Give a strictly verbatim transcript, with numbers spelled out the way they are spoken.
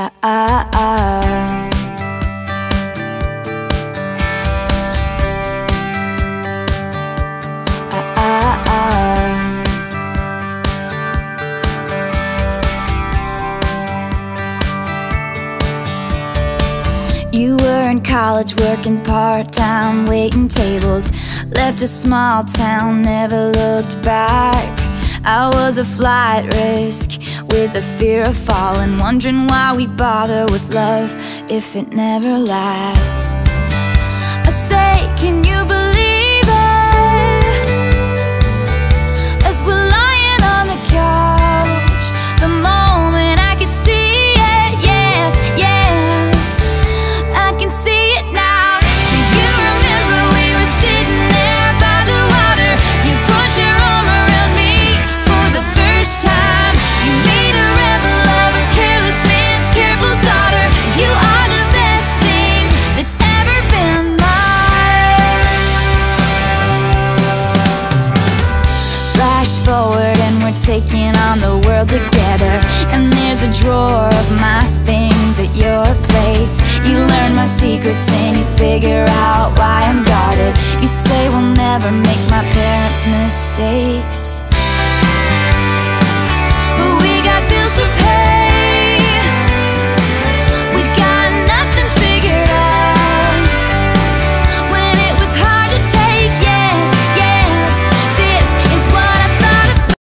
Ah, ah, ah. Ah, ah, ah. You were in college working part-time, waiting tables. Left a small town, never looked back. I was a flight risk with the fear of falling, wondering why we bother with love if it never lasts. I say, can you believe it? As we're lying on the couch, the moment I could see it, yes, yes, I can see it now. Do you remember we were sitting there by the water? You put your arm around me for the first time. You made a rebel of a careless man's careful daughter. You are the best thing that's ever been mine. Flash forward and we're taking on the world together, and there's a drawer of my things at your place. You learn my secrets and you figure out why I'm guarded. You say we'll never make my parents' mistakes, but we got bills to pay.